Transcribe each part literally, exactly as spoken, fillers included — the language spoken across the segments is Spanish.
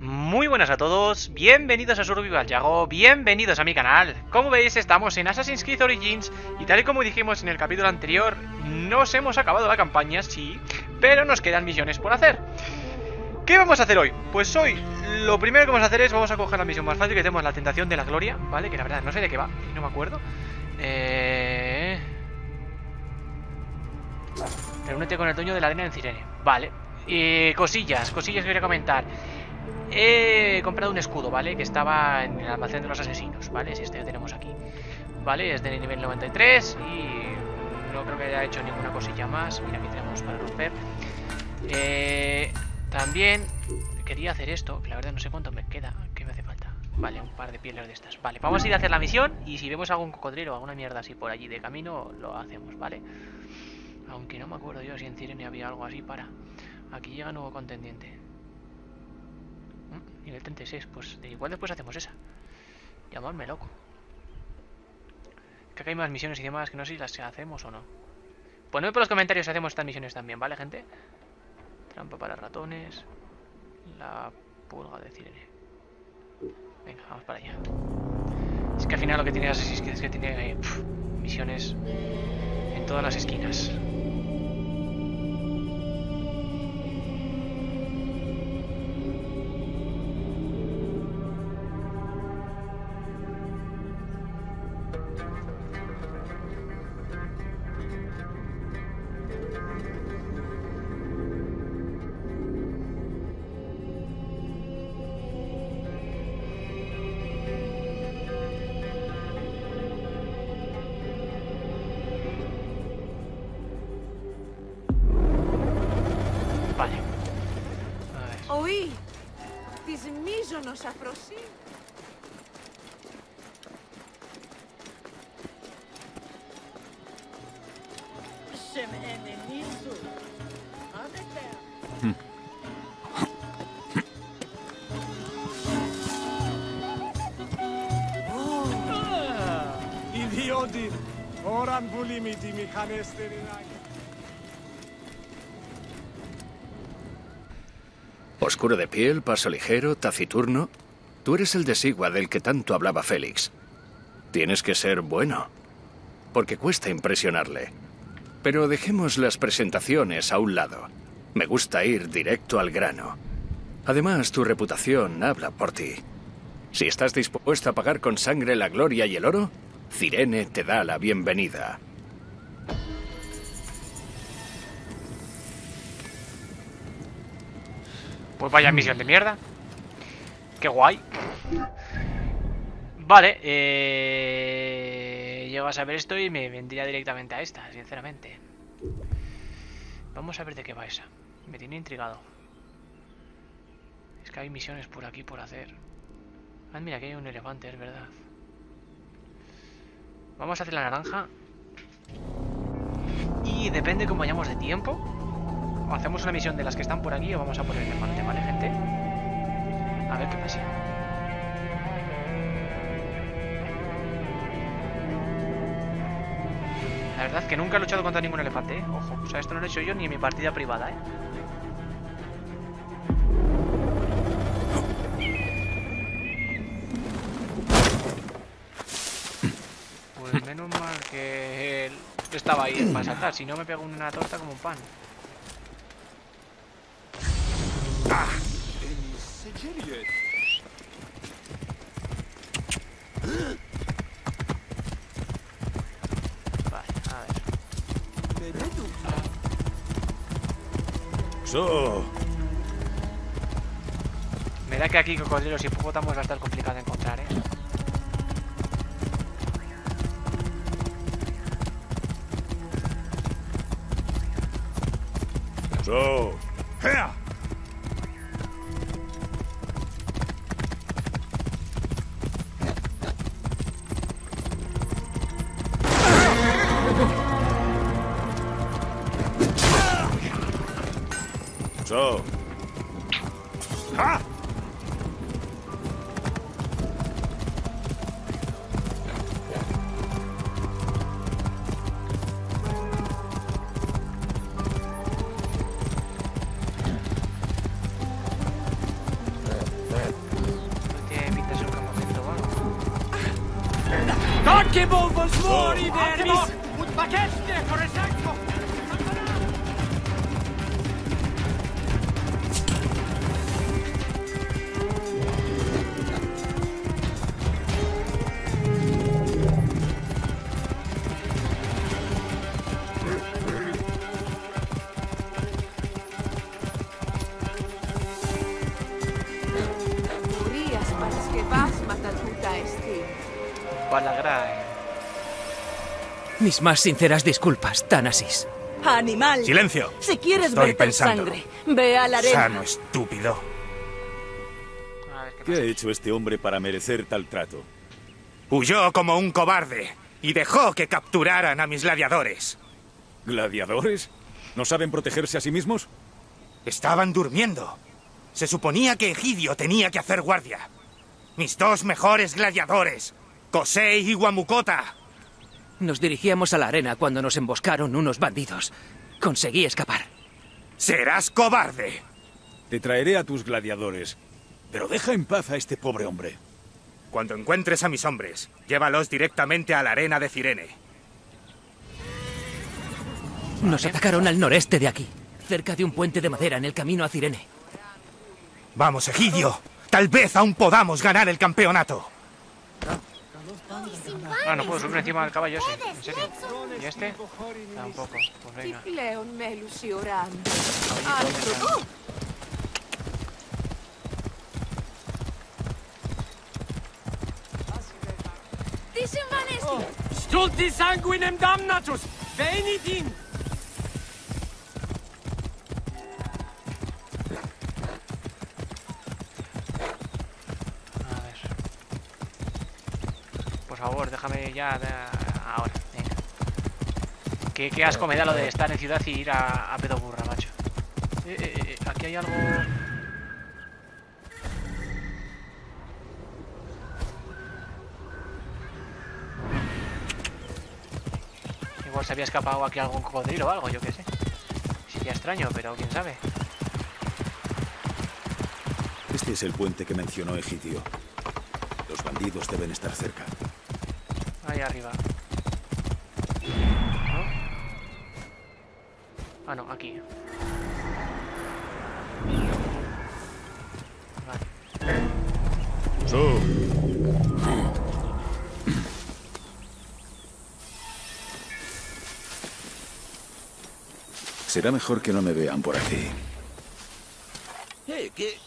Muy buenas a todos, bienvenidos a Survival Yago, bienvenidos a mi canal. Como veis estamos en Assassin's Creed Origins y tal y como dijimos en el capítulo anterior, nos hemos acabado la campaña, sí, pero nos quedan misiones por hacer. ¿Qué vamos a hacer hoy? Pues hoy lo primero que vamos a hacer es, vamos a coger la misión más fácil que tenemos, la tentación de la gloria, ¿vale? Que la verdad no sé de qué va, no me acuerdo. Eh... Reúnete con el dueño de la arena en Cirene, vale. Eh, cosillas, cosillas que quería comentar. He comprado un escudo, ¿vale? Que estaba en el almacén de los asesinos, ¿vale? Es este que tenemos aquí, ¿vale? Es de nivel noventa y tres y no creo que haya hecho ninguna cosilla más. Mira, aquí tenemos para romper. Eh, también quería hacer esto, que la verdad no sé cuánto me queda. ¿Qué me hace falta? Vale, un par de pieles de estas. Vale, vamos a ir a hacer la misión y si vemos algún cocodrilo o alguna mierda así por allí de camino, lo hacemos, ¿vale? Aunque no me acuerdo yo si en Cirene había algo así para... Aquí llega nuevo contendiente. Nivel treinta y seis, pues igual después hacemos esa. Llamarme loco. Creo que hay más misiones y demás que no sé si las hacemos o no. Ponedme por los comentarios si hacemos estas misiones también, ¿vale, gente? Trampa para ratones. La pulga de Cirene. Venga, vamos para allá. Es que al final lo que tiene Assassin's Creed es que tiene eh, pff, misiones en todas las esquinas. Vale. Oui, της μείζωνος αφροσύνης. Σε ενενίζω. Άνετε. Ιδιώτη, ώραν πουλήμι τη μηχανέστερη να... Oscuro de piel, paso ligero, taciturno. Tú eres el de Sigua del que tanto hablaba Félix. Tienes que ser bueno, porque cuesta impresionarle. Pero dejemos las presentaciones a un lado. Me gusta ir directo al grano. Además, tu reputación habla por ti. Si estás dispuesto a pagar con sangre la gloria y el oro, Cirene te da la bienvenida. Pues vaya misión de mierda. Qué guay. Vale, eh... llego a saber esto y me vendría directamente a esta, sinceramente. Vamos a ver de qué va esa. Me tiene intrigado. Es que hay misiones por aquí por hacer. Ah, mira, aquí hay un elefante, es verdad. Vamos a hacer la naranja. Y depende cómo vayamos de tiempo, o hacemos una misión de las que están por aquí o vamos a por el elefante, ¿vale, gente? A ver qué pasa. La verdad es que nunca he luchado contra ningún elefante, ¿eh? Ojo, o sea, esto no lo he hecho yo ni en mi partida privada, ¿eh? Pues menos mal que él estaba ahí para saltar, si no me pego una torta como un pan. Ah. Vale, a ver. So. Me da que aquí cocodrilos y hipopótamos va a estar complicado de encontrar, ¿eh? So. Her. So. Ha! Mis más sinceras disculpas, Thanasis. ¡Animal! ¡Silencio! Si quieres Estoy verter pensando. sangre, ve a la arena. Sano, estúpido. A ver, ¿qué ¿Qué pasa? ha hecho este hombre para merecer tal trato? Huyó como un cobarde y dejó que capturaran a mis gladiadores. ¿Gladiadores? ¿No saben protegerse a sí mismos? Estaban durmiendo. Se suponía que Egidio tenía que hacer guardia. Mis dos mejores gladiadores, Kosei y Guamukota. Nos dirigíamos a la arena cuando nos emboscaron unos bandidos. Conseguí escapar. ¡Serás cobarde! Te traeré a tus gladiadores, pero deja en paz a este pobre hombre. Cuando encuentres a mis hombres, llévalos directamente a la arena de Cirene. Nos atacaron al noreste de aquí, cerca de un puente de madera en el camino a Cirene. Vamos, Egidio. Tal vez aún podamos ganar el campeonato. Ah, no puedo subir encima del caballo ese. ¿En serio? ¿Y este? Tampoco. Pues venga. Τι πλέον μέλους οι ουράνοι. Caballito, ¿dónde está? Τι συμβανέστη! Stulti sanguinem damnatus! Venit in! A ver. Por favor, déjame ya de- ahora. Venga. Qué, qué asco me da lo de estar en ciudad y ir a, a pedo burra, macho. Eh, eh, eh, aquí hay algo. Igual se había escapado aquí algún cocodrilo o algo, yo qué sé. Sería extraño, pero quién sabe. Este es el puente que mencionó Egidio. Los bandidos deben estar cerca. Ahí arriba. ¿No? Ah, no, aquí. Vale. So. Será mejor que no me vean por aquí. Eh, ¿qué?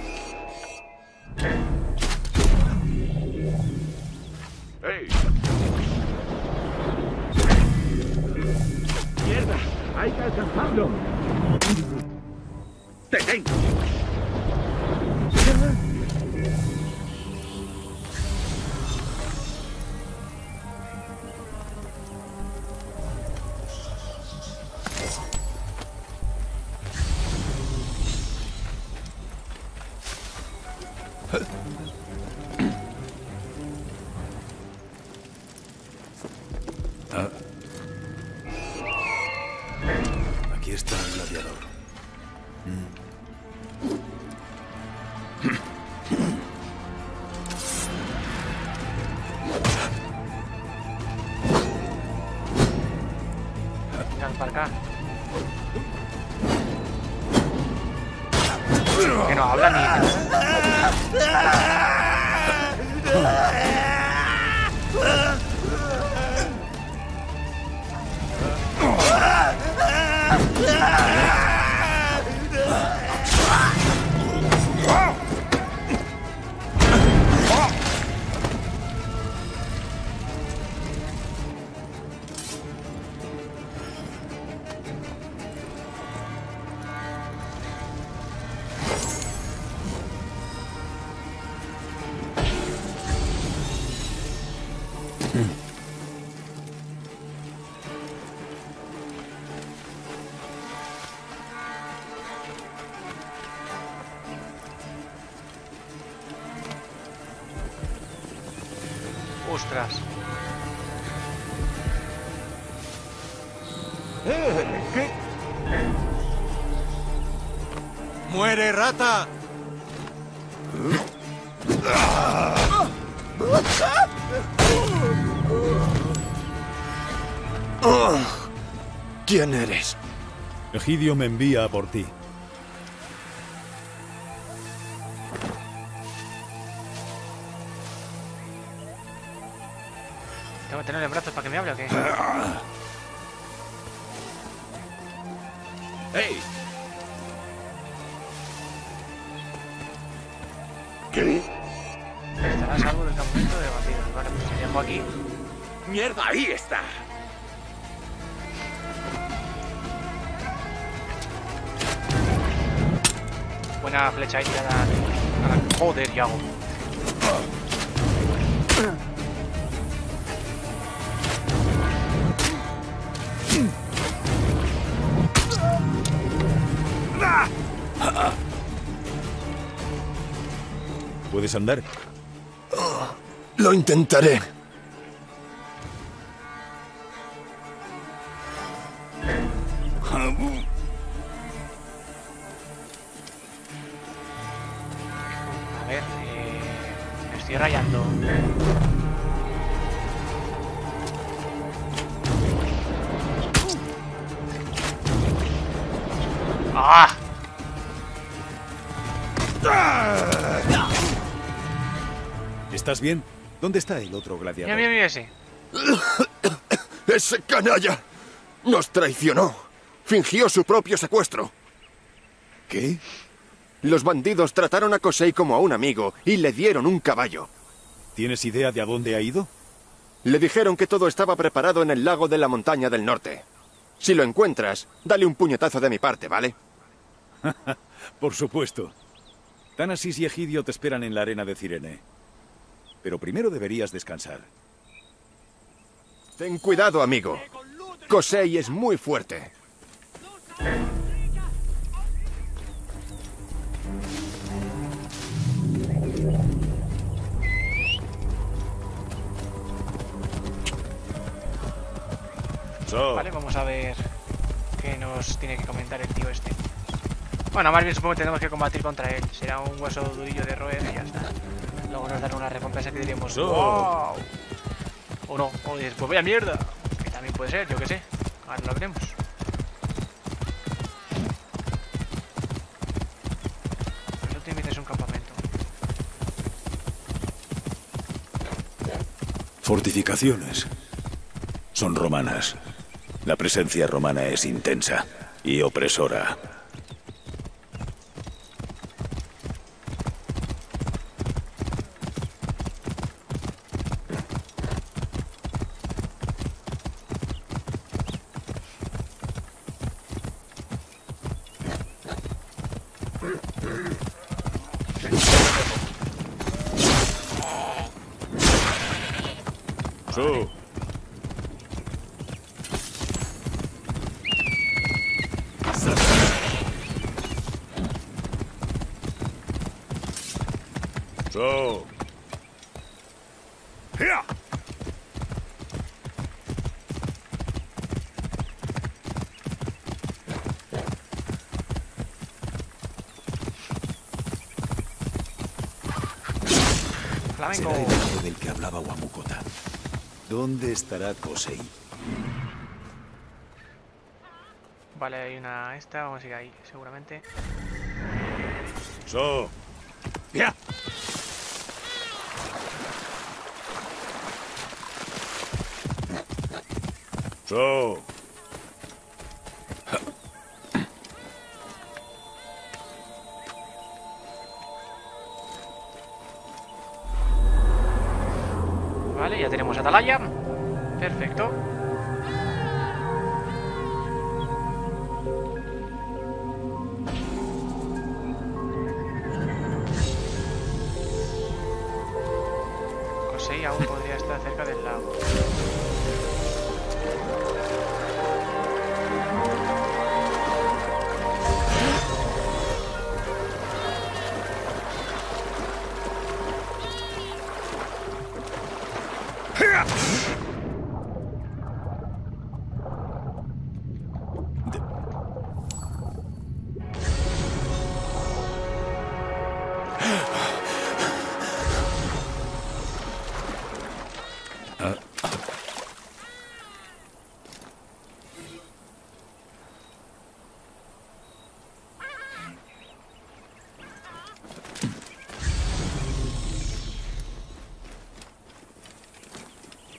¡Hey! ¡Mierda! ¡Hay que alcanzarlo! ¡Detén! Aquí está el gladiador. Venga, para acá. Que no habla ni. Ostras. ¡Muere, rata! ¡Ah! Oh, ¿quién eres? Egidio me envía a por ti. ¿Tengo que tenerle en brazos para que me hable o qué? ¡Hey! ¿Qué? Estará a salvo del campamento de bandidos. Vale, pues me dejo aquí. ¡Mierda! ¡Ahí está! Buena flecha ahí tirada a la... Joder, Yago. ¿Puedes andar? Lo intentaré. A ver, eh, me estoy rayando. ¡Ah! ¿Estás bien? ¿Dónde está el otro gladiador? Mira, mira, mira ese. ¡Ese canalla! ¡Nos traicionó! Fingió su propio secuestro. ¿Qué? Los bandidos trataron a Kosei como a un amigo y le dieron un caballo. ¿Tienes idea de a dónde ha ido? Le dijeron que todo estaba preparado en el lago de la montaña del norte. Si lo encuentras, dale un puñetazo de mi parte, ¿vale? Por supuesto. Tánasis y Egidio te esperan en la arena de Cirene. Pero primero deberías descansar. Ten cuidado, amigo. Kosei es muy fuerte. So. Vale, vamos a ver qué nos tiene que comentar el tío este. Bueno, más bien supongo que tenemos que combatir contra él. Será un hueso durillo de roer y ya está. Luego nos dará una recompensa que diríamos So. ¡wow! O no, o después vaya mierda. Que también puede ser, yo qué sé. Ahora lo veremos. No te metes un campamento. Fortificaciones. Son romanas. La presencia romana es intensa y opresora. So. So. Here. Flamenco. Será el hecho del que hablaba Wamukota. ¿Dónde estará Kosei? Vale, hay una esta, vamos a ir ahí, seguramente. So. Ya. So. Vale, ya tenemos atalaya. Perfecto. Kosei aún podría estar cerca del lago.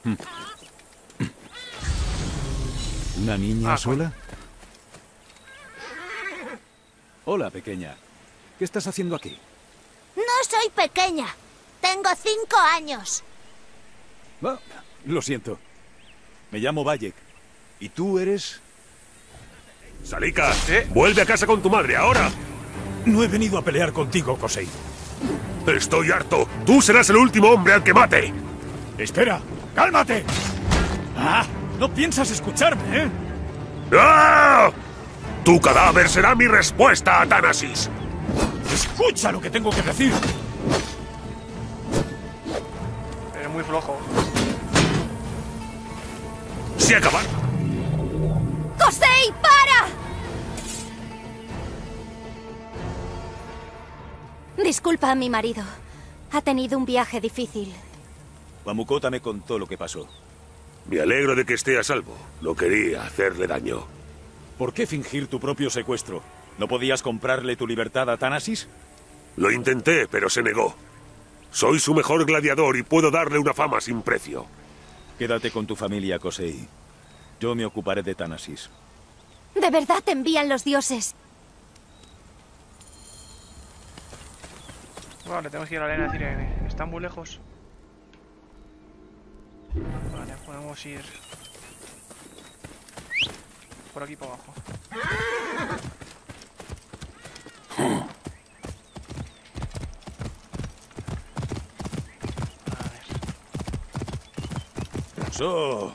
¿Una niña Ah, sola? Hola, pequeña. ¿Qué estás haciendo aquí? No soy pequeña. Tengo cinco años. Ah, lo siento. Me llamo Bayek. ¿Y tú eres...? Salika, ¿Eh? vuelve a casa con tu madre, ahora. No he venido a pelear contigo, Kosei. Estoy harto. Tú serás el último hombre al que mate. ¡Espera! ¡Cálmate! ¡Ah! No piensas escucharme, ¿eh? ¡Ah! Tu cadáver será mi respuesta a Thanasis. ¡Escucha lo que tengo que decir! Es muy flojo. Se acabar. ¡Kosei, para! Disculpa a mi marido. Ha tenido un viaje difícil. Wamukota me contó lo que pasó. Me alegro de que esté a salvo. No quería hacerle daño. ¿Por qué fingir tu propio secuestro? ¿No podías comprarle tu libertad a Thanasis? Lo intenté, pero se negó. Soy su mejor gladiador y puedo darle una fama sin precio. Quédate con tu familia, Kosei. Yo me ocuparé de Thanasis. De verdad te envían los dioses. Vale, tenemos que ir a la arena de Cirene. Están muy lejos. Vale, podemos ir por aquí por abajo. A ver. ¡So!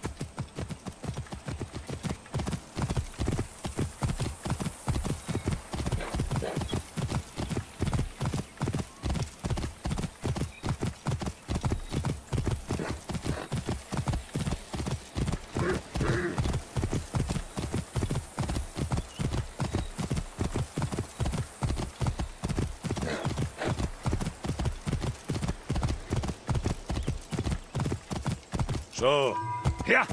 ¡So! ¡Ya!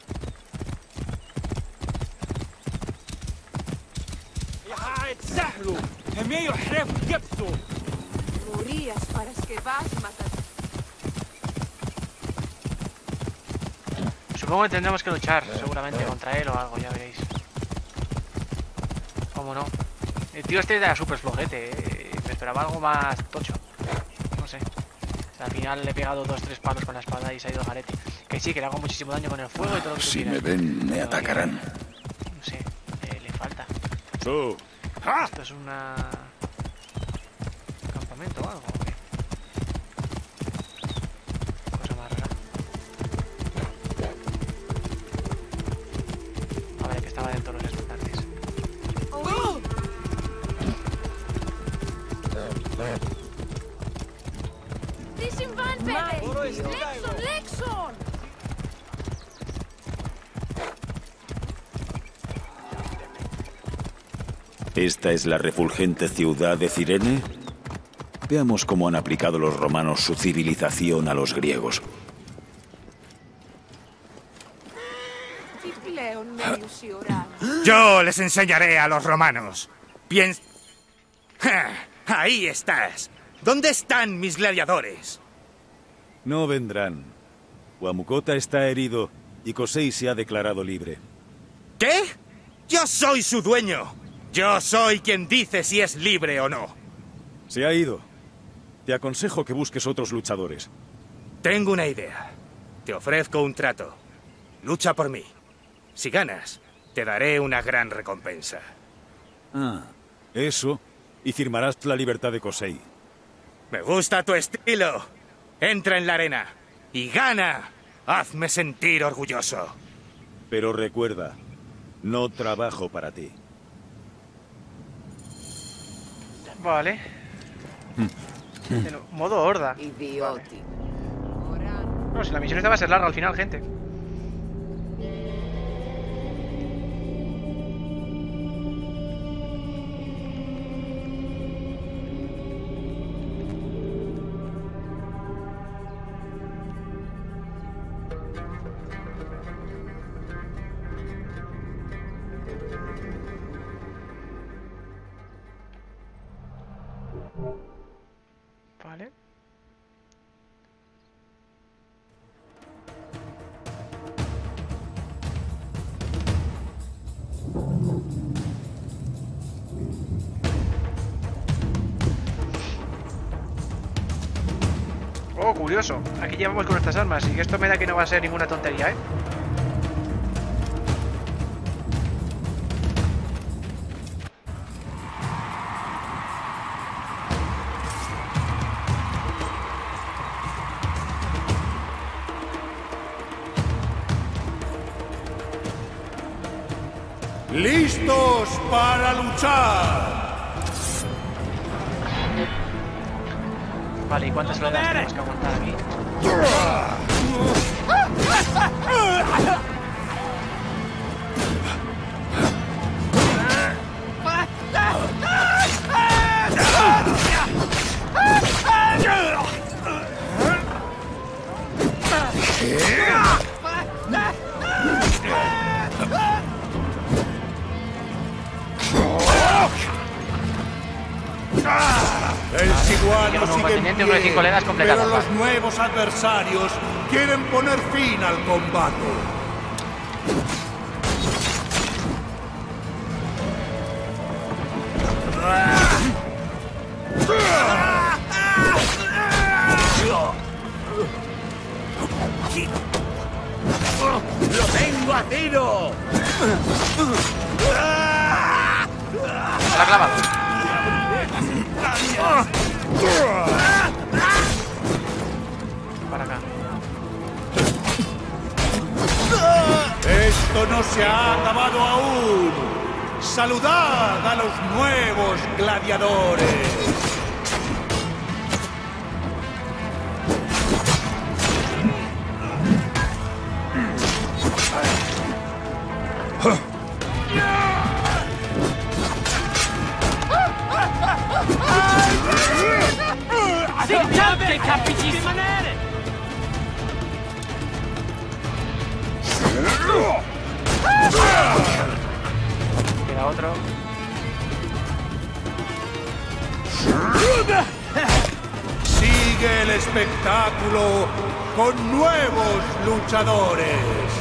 Morías para que vas matar. Supongo que tendremos que luchar, seguramente, contra él o algo, ya veréis. ¿Cómo no? El tío este era súper flojete, ¿eh? Me esperaba algo más tocho. No sé. O sea, al final le he pegado dos, tres palos con la espada y se ha ido garete. Que sí, que le hago muchísimo daño con el fuego y todo lo que tú Si quieras. me ven, me Pero, atacarán. No sé, eh, le falta. ¡So! Esto es una... ¿campamento o algo? ¿O qué? Cosa más rara. A ver, que estaba dentro de los estandartes. Dicen van Pepe. Lexon, Lexon. ¿Esta es la refulgente ciudad de Cirene? Veamos cómo han aplicado los romanos su civilización a los griegos. Πλέον μέλους οι ουράνοι. Yo les enseñaré a los romanos. Piens... ¡Ja! Ahí estás. ¿Dónde están mis gladiadores? No vendrán. Wamukota está herido y Kosei se ha declarado libre. ¿Qué? Yo soy su dueño. Yo soy quien dice si es libre o no. Se ha ido. Te aconsejo que busques otros luchadores. Tengo una idea. Te ofrezco un trato. Lucha por mí. Si ganas, te daré una gran recompensa. Ah, eso. Y firmarás la libertad de Kosei. Me gusta tu estilo. Entra en la arena y gana. Hazme sentir orgulloso. Pero recuerda, no trabajo para ti. Vale. En modo horda. Vale. No, si la misión esta va a ser larga al final, gente. Vale. Oh, curioso. Aquí llevamos con nuestras armas y esto me da que no va a ser ninguna tontería, ¿eh? ¡Listos para luchar! Vale, ¿y cuántas oleadas tenemos que aguantar aquí? El Siguano sigue en continente, uno de cinco pie, oleadas pero completadas, los vale. nuevos adversarios quieren poner fin al combate. ¡Lo tengo a tiro! Se la ha clavado. Para acá. Esto no se ha acabado aún. Saludad a los nuevos gladiadores. Signate, capitissimi manere! Queda otro. Sigue el espectáculo con nuevos luchadores.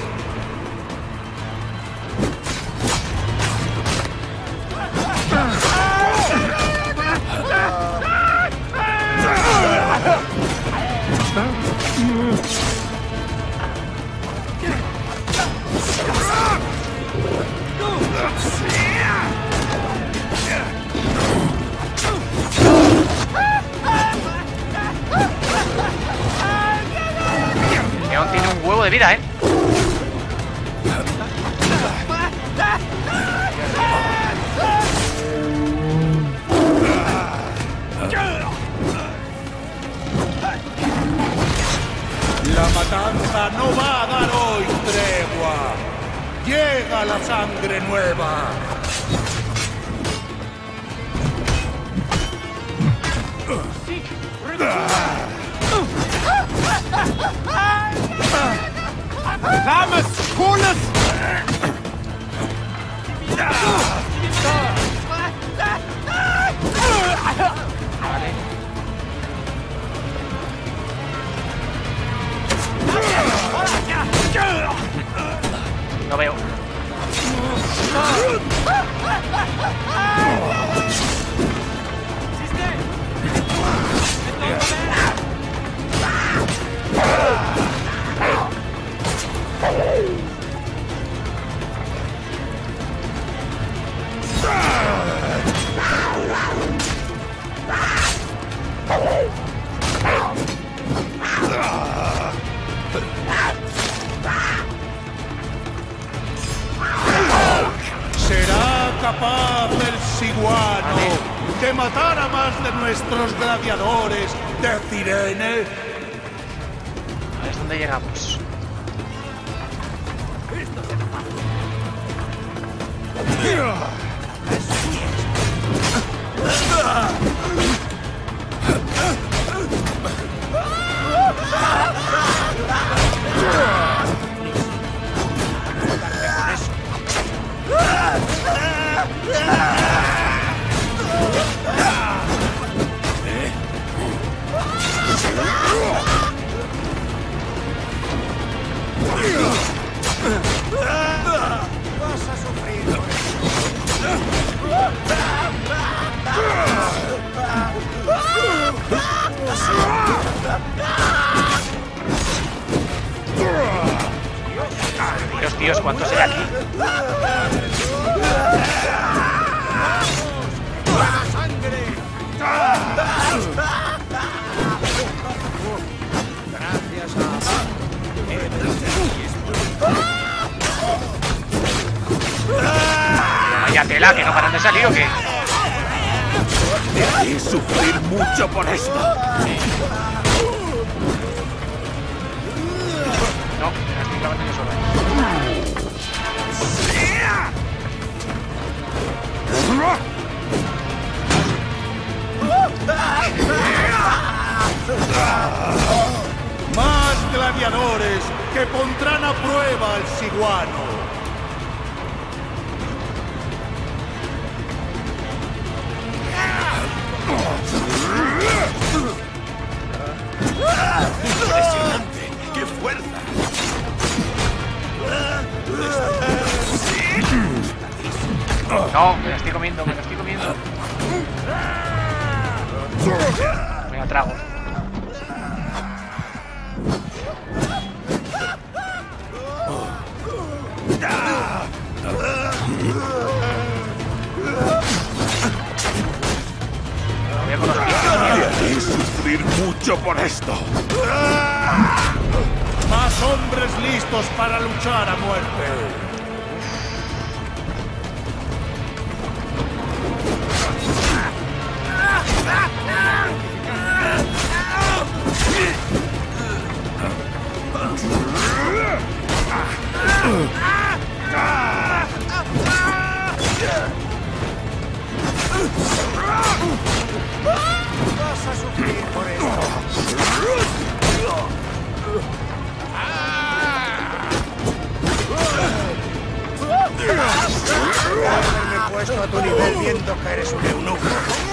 León tiene un huevo de vida, ¿eh? La matanza no va a dar hoy tregua. Llega la sangre nueva. ¡Vamos! ¡Colas! No veo. ¿Será capaz el Siguano de matar a más de nuestros gladiadores de Cirene? A ver dónde llegamos. Vas a sufrir. ¡Ah! Dios, ¿cuántos hay aquí? Vaya tela, que no paran de salir o qué. Debí sufrir mucho por esto. No, me estoy clavando yo solo. Más gladiadores que pondrán a prueba al Siguano. Impresionante, qué fuerza. No, me lo estoy comiendo, me lo estoy comiendo. Me la trago. Voy a con los pies. Debí sufrir mucho por esto. Más hombres listos para luchar a muerte. Vas a sufrir por esto. Haberme puesto a tu nivel viendo que eres un eunuco.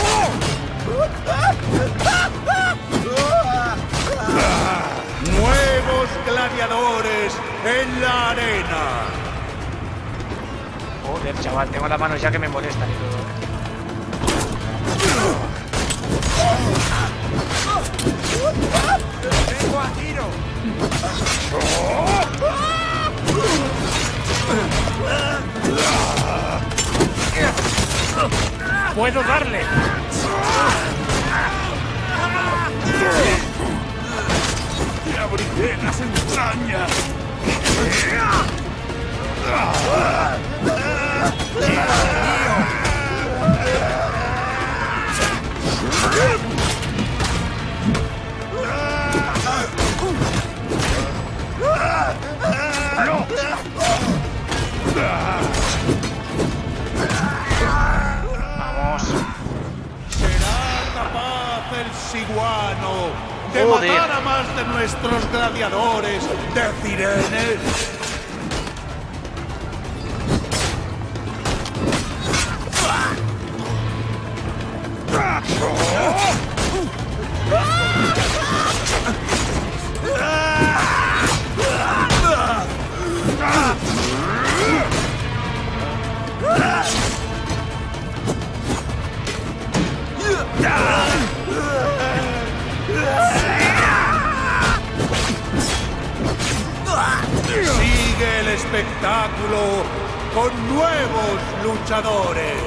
Nuevos gladiadores en la arena. Joder, chaval, tengo las manos ya que me molestan y todo. ¡Vengo a tiro! ¡Puedo darle! Te abriré las entrañas. Vamos. ¿Será capaz el Siguano de Joder. matar a más de nuestros gladiadores de Cirene? Sigue el espectáculo con nuevos luchadores.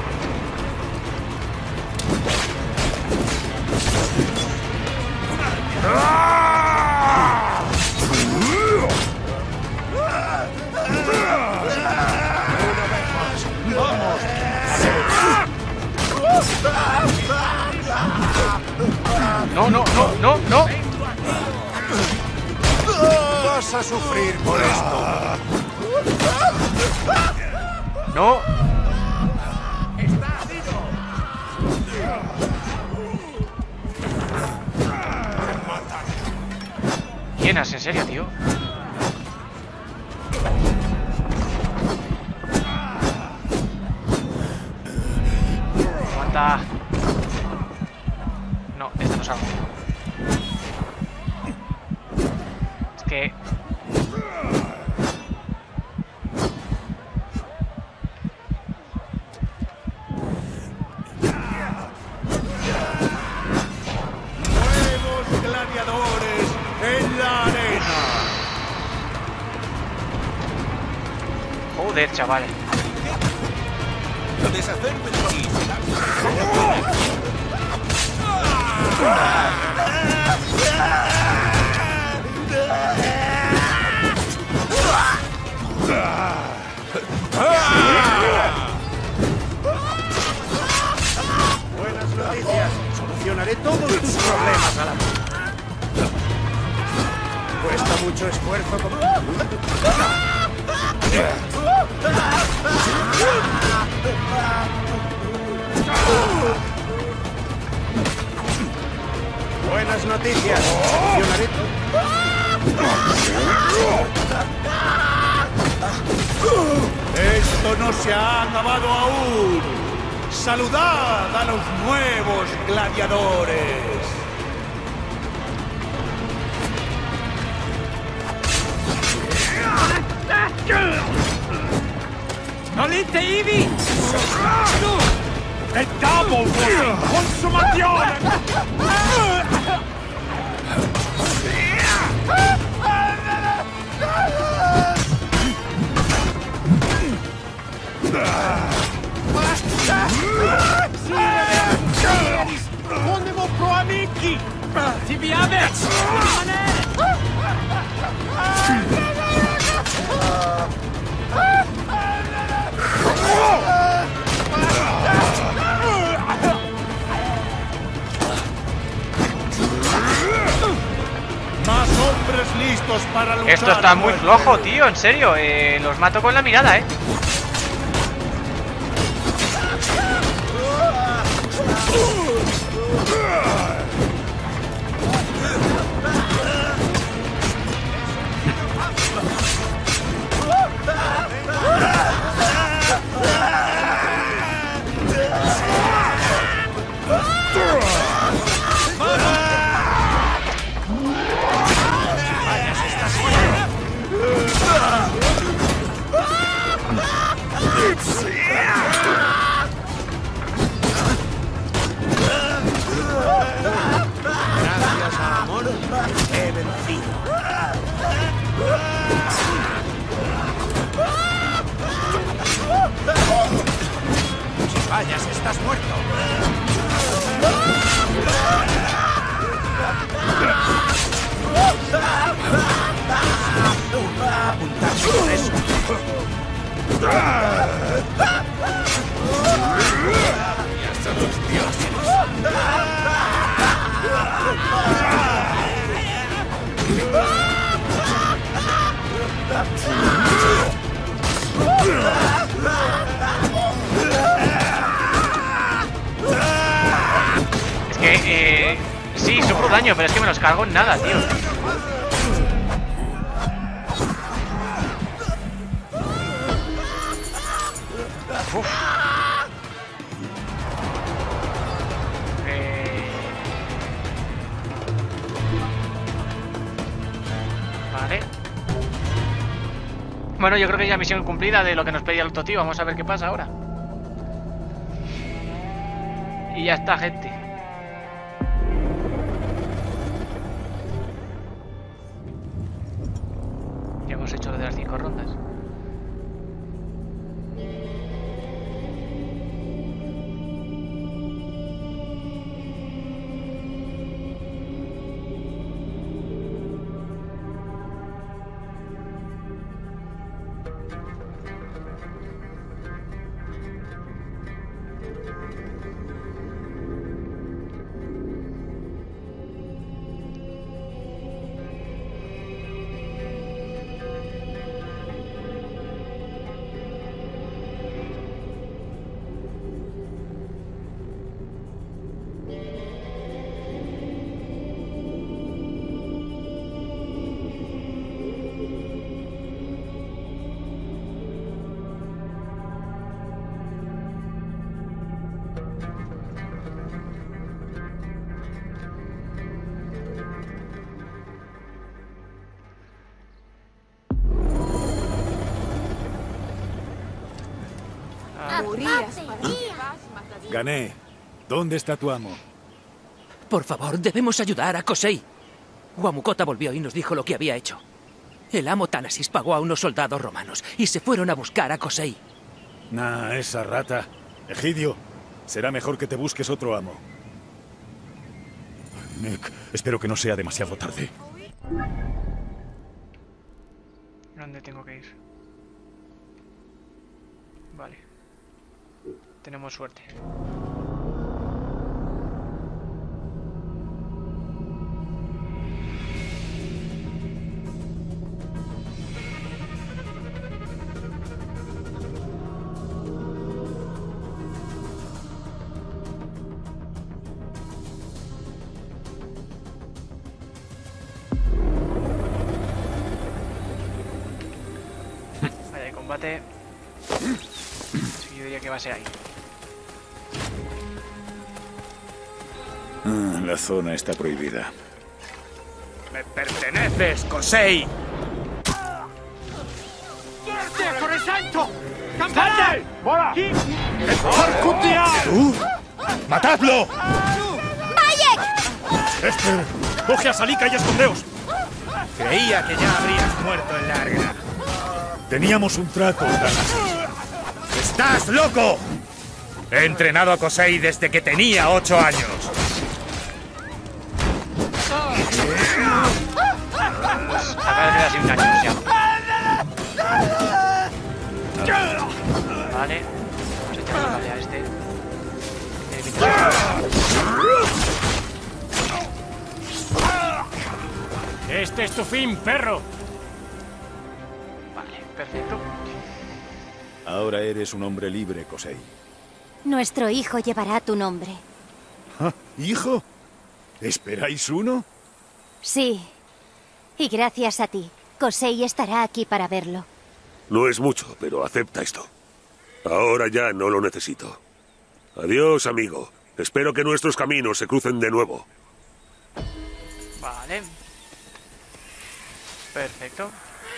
No, no, no, no, no. Vas a sufrir por esto. No. Llenas, en serio, tío. Aguanta. No, esta no salgo. Es que... Nuevos gladiadores en la arena. Joder, chaval. Deshacerme de ti. Buenas noticias. Solucionaré todos tus problemas a la vez. Cuesta mucho esfuerzo como... Buenas noticias. Solucionaré todo. Esto no se ha acabado aún. Saludad a los nuevos gladiadores. Nolite ivi! E double consumazione! Onemo pro amici! Ti vi ave! Más hombres listos para luchar. Esto está muy flojo, tío, en serio. Eh, los mato con la mirada, eh. Gracias a amor, he vencido. Si fallas, estás muerto. Apuntarse con eso. Y hasta los dioses. Es que, eh... sí, sufro daño, pero es que me los cargo en nada, tío. Uf. Eh... Vale. Bueno, yo creo que ya misión cumplida de lo que nos pedía el otro tío. Vamos a ver qué pasa ahora. Y ya está, gente. Ya hemos hecho lo de las cinco rondas. Gané. ¿Dónde está tu amo? Por favor, debemos ayudar a Kosei. Guamukota volvió y nos dijo lo que había hecho. El amo Tánasis pagó a unos soldados romanos y se fueron a buscar a Cosei. Nah, esa rata. Egidio, será mejor que te busques otro amo. Nick, espero que no sea demasiado tarde. ¿Dónde tengo que ir? Vale. Tenemos suerte. Vaya de combate. Sí, yo diría que va a ser ahí. Ah, la zona está prohibida. ¡Me perteneces, Cosei! ¡Tú! ¡Matadlo! ¡Esther! ¡Coge a Salika y escondeos! Creía que ya habrías muerto en la arena. Teníamos un trato, Tánasis. ¡Estás loco! He entrenado a Cosei desde que tenía ocho años. Pues acaba de quedar sin daños ya. Vale. Vamos a echarle cable a este. Este es tu fin, perro. Vale, perfecto. Ahora eres un hombre libre, Cosei. Nuestro hijo llevará tu nombre. ¿Ah, ¿Hijo? ¿Esperáis uno? Sí. Y gracias a ti, Cosei estará aquí para verlo. No es mucho, pero acepta esto. Ahora ya no lo necesito. Adiós, amigo. Espero que nuestros caminos se crucen de nuevo. Vale. Perfecto.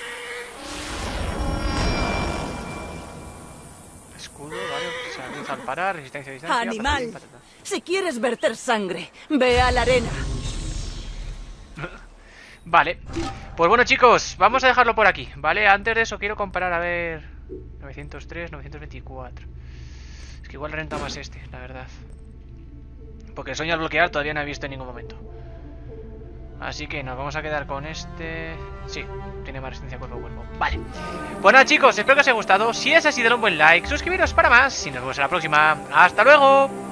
Escudo, vale. Se avanza al parar, resistencia a distancia. Animal. Patata, patata. Si quieres verter sangre, ve a la arena. Vale. Pues bueno, chicos, vamos a dejarlo por aquí, ¿vale? Antes de eso quiero comparar, a ver... novecientos tres, novecientos veinticuatro. Es que igual renta más este, la verdad. Porque el sueño al bloquear todavía no he visto en ningún momento. Así que nos vamos a quedar con este... Sí, tiene más resistencia cuerpo a cuerpo. Vale. Pues nada, chicos, espero que os haya gustado. Si es así, denle un buen like, suscribiros para más y nos vemos en la próxima. ¡Hasta luego!